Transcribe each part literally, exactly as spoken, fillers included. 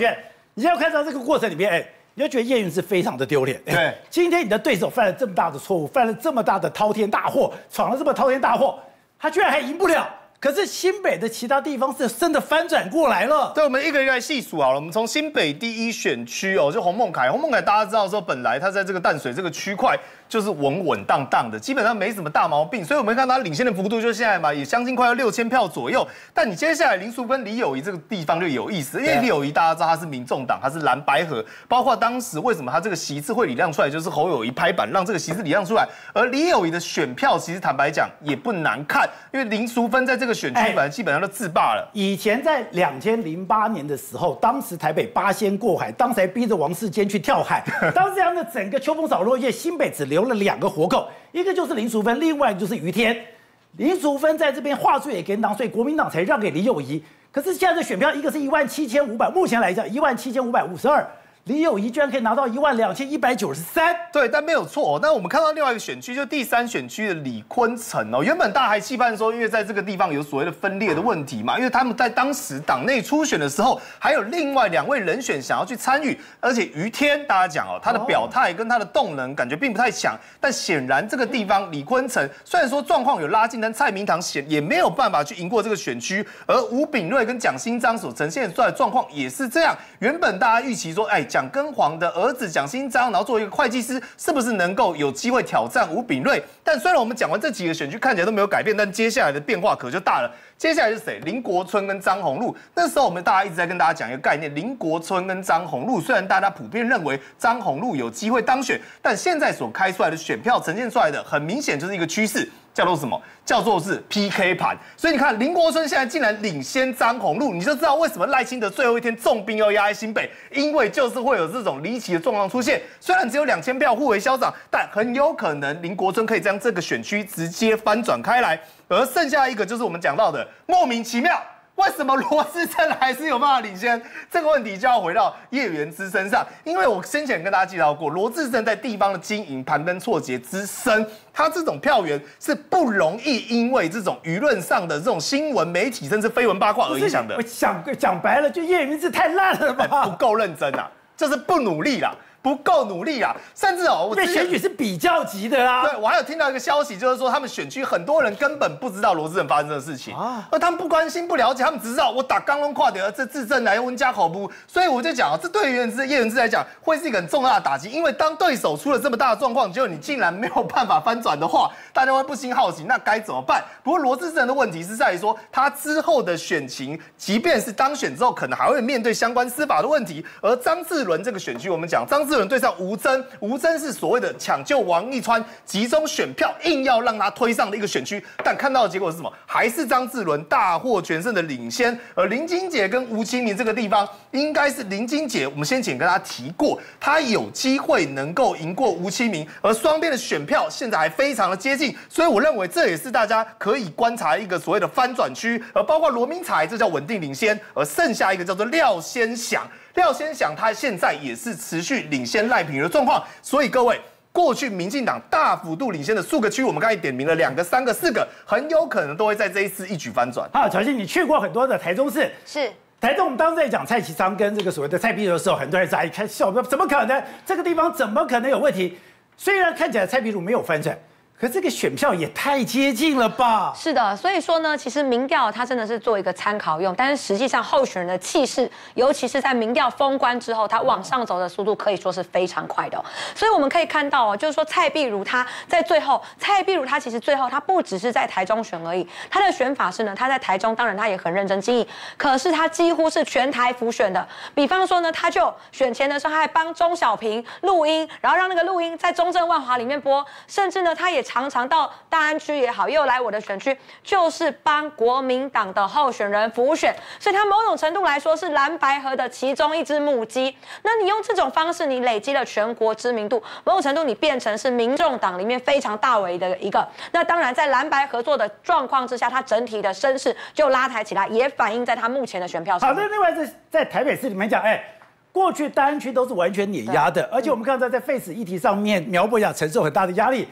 轩，你要看到这个过程里面，哎，你就觉得叶云是非常的丢脸。 对， 今天你的对手犯了这么大的错误，犯了这么大的滔天大祸，闯了这么滔天大祸，他居然还赢不了。可是新北的其他地方是真的翻转过来了。 对，我们一个一个来细数好了。我们从新北第一选区哦，就洪孟凯，洪孟凯大家知道说，本来他在这个淡水这个区块就是稳稳当当的，基本上没什么大毛病，所以我们看到他领先的幅度就现在嘛，也将近快要六千票左右。但你接下来林淑芬、李友仪这个地方就有意思，因为李友仪大家知道他是民众党，他是蓝白合，包括当时为什么他这个席次会礼让出来，就是侯友宜拍板让这个席次礼让出来，而李友仪的选票其实坦白讲也不难看，因为林淑芬在这个选区本来基本上都自罢了。 以前在两千零八年的时候，当时台北八仙过海，当时还逼着王世坚去跳海，当时这样的整个秋风扫落叶，新北只留了两个活口，一个就是林淑芬，另外就是于天。林淑芬在这边话术也给党，所以国民党才让给李友仪。可是现在的选票，一个是一万七千五百，目前来讲一万七千五百五十二。李友仪居然可以拿到一万两千一百九十三， 对，但没有错。但我们看到另外一个选区，就第三选区的李坤城哦，原本大家还期盼说，因为在这个地方有所谓的分裂的问题嘛，因为他们在当时党内初选的时候，还有另外两位人选想要去参与，而且于天大家讲哦，他的表态跟他的动能感觉并不太强，但显然这个地方李坤城虽然说状况有拉近，但蔡明堂显也没有办法去赢过这个选区，而吴秉叡跟蒋新章所呈现出来的状况也是这样。原本大家预期说，哎。蒋根煌的儿子蒋新章，然后作为一个会计师，是不是能够有机会挑战吴秉叡？但虽然我们讲完这几个选区看起来都没有改变，但接下来的变化可就大了。接下来是谁？林国春跟张宏陆。那时候我们大家一直在跟大家讲一个概念：林国春跟张宏陆，虽然大家普遍认为张宏陆有机会当选，但现在所开出来的选票呈现出来的，很明显就是一个趋势。叫做什么？叫做是 P K 盘。所以你看，林国春现在竟然领先张宏陆，你就知道为什么赖清德最后一天重兵要压在新北，因为就是会有这种离奇的状况出现。虽然只有两千票互为消长，但很有可能林国春可以将这个选区直接翻转开来。而剩下一个就是我们讲到的莫名其妙。为什么罗志正还是有办法领先？这个问题就要回到叶元之身上，因为我先前跟大家介绍过，罗志正在地方的经营盘根错节之深，他这种票源是不容易因为这种舆论上的这种新闻媒体甚至绯闻八卦而影响的。 我讲讲白了，就叶元之太烂了吧， 不够认真啊，就是不努力啦。不够努力啊，甚至哦，我这选举是比较级的啊。 对，我还有听到一个消息，就是说他们选区很多人根本不知道罗志正发生的事情啊，而他们不关心、不了解，他们只知道我打刚龙跨点，这自证来温家口不，所以我就讲啊，这对于叶元之叶元之来讲会是一个很重大的打击，因为当对手出了这么大的状况，结果你竟然没有办法翻转的话，大家会不禁好奇，那该怎么办？不过罗志正的问题是在于说，他之后的选情，即便是当选之后，可能还会面对相关司法的问题。而张志伦这个选区，我们讲张志伦对上吴峥，吴峥是所谓的抢救王一川，集中选票，硬要让他推上的一个选区，但看到的结果是什么？还是张志伦大获全胜的领先。而林金姐跟吴清明这个地方，应该是林金姐，我们先前跟大家提过，她有机会能够赢过吴清明，而双边的选票现在还非常的接近，所以我认为这也是大家可以观察一个所谓的翻转区，而包括罗明才，这叫稳定领先，而剩下一个叫做廖先祥。廖先祥他现在也是持续领先赖品妤的状况，所以各位，过去民进党大幅度领先的数个区，我们刚才点名了两个、三个、四个，很有可能都会在这一次一举翻转。 好，乔欣，你去过很多的台中市， 是台中，我们当时在讲蔡其昌跟这个所谓的蔡壁如的时候，很多人在一开笑，怎么可能？这个地方怎么可能有问题？虽然看起来蔡壁如没有翻转。可这个选票也太接近了吧？ 是的，所以说呢，其实民调它真的是做一个参考用，但是实际上候选人的气势，尤其是在民调封关之后，它往上走的速度可以说是非常快的、哦。所以我们可以看到哦，就是说蔡壁如她在最后，蔡壁如她其实最后她不只是在台中选而已，她的选法是呢，她在台中当然她也很认真经营，可是她几乎是全台辅选的。比方说呢，她就选前的时候，她还帮钟小平录音，然后让那个录音在中正万华里面播，甚至呢，她也常常到大安区也好，又来我的选区，就是帮国民党的候选人辅选，所以他某种程度来说是蓝白合的其中一只母鸡。那你用这种方式，你累积了全国知名度，某种程度你变成是民众党里面非常大为的一个。那当然，在蓝白合作的状况之下，它整体的声势就拉抬起来，也反映在他目前的选票上。 好，那另外在在台北市里面讲，哎。过去大安区都是完全碾压的，而且我们看到在废死议题上面，苗博雅承受很大的压力。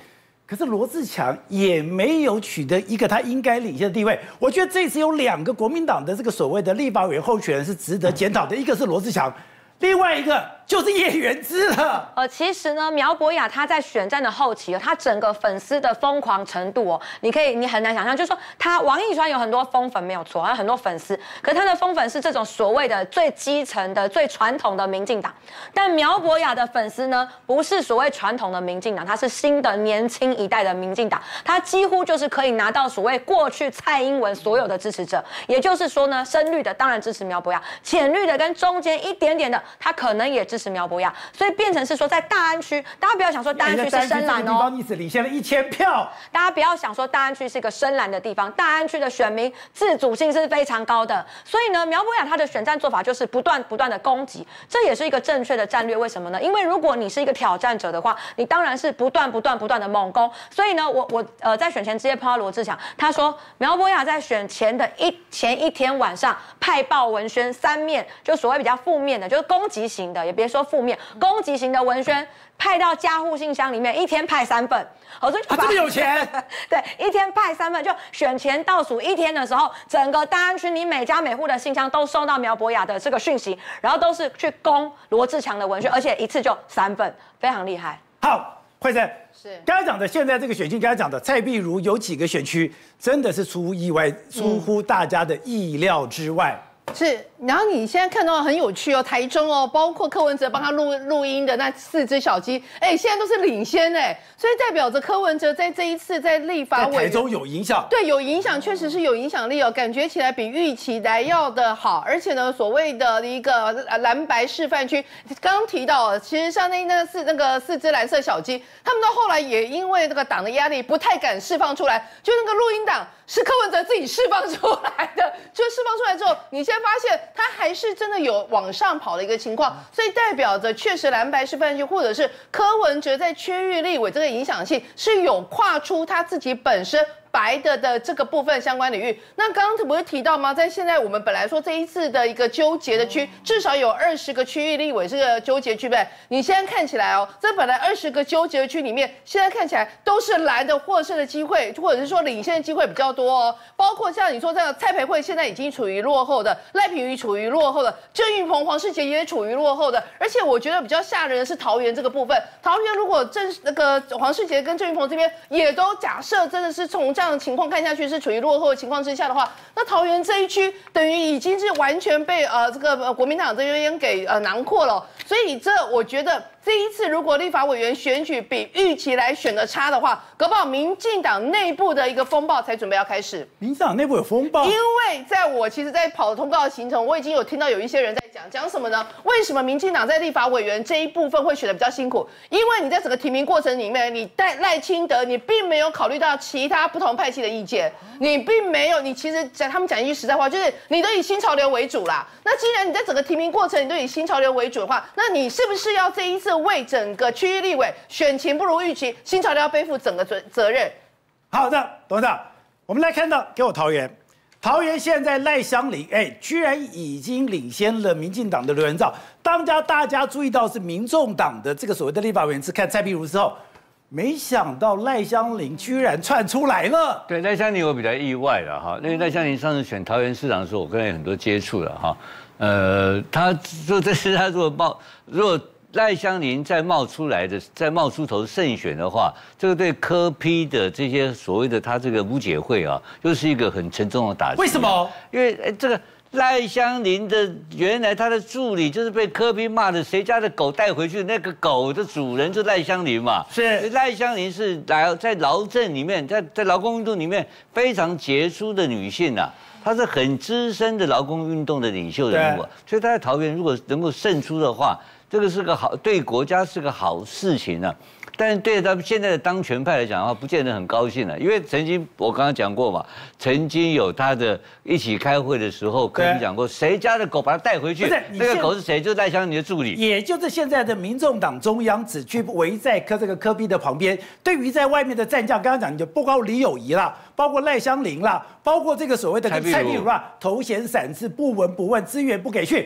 可是罗智强也没有取得一个他应该领先的地位。我觉得这次有两个国民党的这个所谓的立法委员候选人是值得检讨的，一个是罗智强，另外一个就是叶元之了。 呃，其实呢，苗博雅他在选战的后期，他整个粉丝的疯狂程度哦，你可以你很难想象，就是说他王一川有很多疯粉没有错，还有很多粉丝，可是他的疯粉是这种所谓的最基层的、最传统的民进党，但苗博雅的粉丝呢，不是所谓传统的民进党，他是新的年轻一代的民进党，他几乎就是可以拿到所谓过去蔡英文所有的支持者，也就是说呢，深绿的当然支持苗博雅，浅绿的跟中间一点点的，他可能也支持苗博雅，所以变成是说在大安区，大家不要想说大安区是深蓝哦， 地方你只领先了一千票， 大家不要想说大安区是一个深蓝的地方，大安区的选民自主性是非常高的，所以呢，苗博雅他的选战做法就是不断不断的攻击，这也是一个正确的战略。为什么呢？因为如果你是一个挑战者的话，你当然是不断不断不断的猛攻。所以呢，我我呃在选前直接碰到罗智强，他说苗博雅在选前的一前一天晚上派报文宣三面，就所谓比较负面的，就是攻击型的，也别说负面，攻击型的文宣派到家户信箱里面，一天派三份。好，所以他这么有钱， 对，一天派三份，就选前倒数一天的时候，整个大安区你每家每户的信箱都收到苗博雅的这个讯息，然后都是去攻罗智强的文宣，而且一次就三份，非常厉害。 好，慧珍是刚才讲的，现在这个选区，刚才讲的蔡壁如有几个选区真的是出乎意外，出乎大家的意料之外。 是，然后你现在看到很有趣哦，台中哦，包括柯文哲帮他录录音的那四只小鸡，哎，现在都是领先哎，所以代表着柯文哲在这一次在立法委在台中有影响， 对，有影响，确实是有影响力哦，感觉起来比预期来要的好，而且呢，所谓的一个蓝白示范区，刚刚提到，其实像那那四那个四只蓝色小鸡，他们到后来也因为那个党的压力，不太敢释放出来，就那个录音档是柯文哲自己释放出来的，就释放出来之后，你现在发现他还是真的有往上跑的一个情况，所以代表着确实蓝白示范区或者是柯文哲在区域立委这个影响性是有跨出他自己本身白的的这个部分相关领域。那刚刚不是提到吗？在现在我们本来说这一次的一个纠结的区，至少有二十个区域立委是个纠结区，对不对？你现在看起来哦，这本来二十个纠结的区里面，现在看起来都是蓝的获胜的机会，或者是说领先的机会比较多哦。包括像你说这样，蔡培慧现在已经处于落后的，赖品妤处于落后的，郑运鹏、黄世杰也处于落后的。而且我觉得比较吓人的是桃园这个部分，桃园如果郑那个黄世杰跟郑运鹏这边也都假设真的是从这样的情况看下去是处于落后的情况之下的话，那桃园这一区等于已经是完全被呃这个呃国民党这边给呃囊括了，所以这我觉得这一次如果立法委员选举比预期来选的差的话，搞不好民进党内部的一个风暴才准备要开始。 民进党内部有风暴， 因为在我其实，在跑通告的行程，我已经有听到有一些人在讲讲什么呢？为什么民进党在立法委员这一部分会选的比较辛苦？因为你在整个提名过程里面，你带赖清德，你并没有考虑到其他不同派系的意见，你并没有，你其实讲他们讲一句实在话，就是你都以新潮流为主啦。那既然你在整个提名过程你都以新潮流为主的话，那你是不是要这一次为整个区域立委选情不如预期，新潮流要背负整个责责任？ 好的，董事长，我们来看到，给我桃园，桃园现在赖香伶，哎，居然已经领先了民进党的刘元照。当家大家注意到是民众党的这个所谓的立法委员是看蔡壁如之后，没想到赖香伶居然窜出来了。 对，赖香伶我比较意外了哈，因为赖香伶上次选桃园市长的时候，我跟他有很多接触了哈。呃，他说这次他如果冒，如果赖香伶再冒出来的，再冒出头胜选的话，这个对柯 P 的这些所谓的他这个无解会啊，又是一个很沉重的打击。 为什么？ 因为哎，这个赖香伶的原来他的助理就是被柯 P 骂的，谁家的狗带回去，那个狗的主人就赖香伶嘛。 是赖香伶是来在劳政里面，在在劳工运动里面非常杰出的女性啊。她是很资深的劳工运动的领袖人物，所以她在桃园如果能够胜出的话，这个是个好，对国家是个好事情啊。但是对他们现在的当权派来讲的话，不见得很高兴了，因为曾经我刚刚讲过嘛，曾经有他的一起开会的时候，跟你讲过，谁家的狗把它带回去，那个狗是谁？就是赖香伶的助理， 也就是现在的民众党中央只去围在柯这个柯 P 的旁边，对于在外面的战将，刚刚讲就包括李友仪啦，包括赖香伶啦，包括这个所谓的蔡壁如啊，头衔闪翅，不闻不问，资源不给去。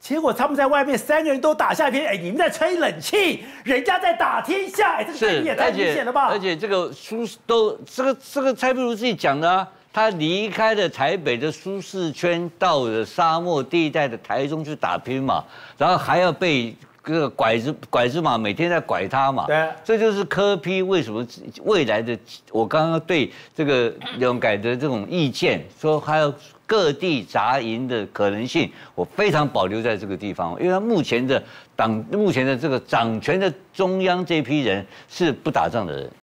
结果他们在外面三个人都打下一片，哎，你们在吹冷气，人家在打天下，哎，这个对比也太明显了吧？ 而且这个舒都这个这个蔡壁如自己讲的啊，他离开了台北的舒适圈，到了沙漠地带的台中去打拼嘛，然后还要被这个拐子拐子马每天在拐他嘛， 对， 这就是柯 P 为什么未来的我刚刚对这个刘改的这种意见说还有各地杂营的可能性，我非常保留在这个地方，因为他目前的党目前的这个掌权的中央这批人是不打仗的人。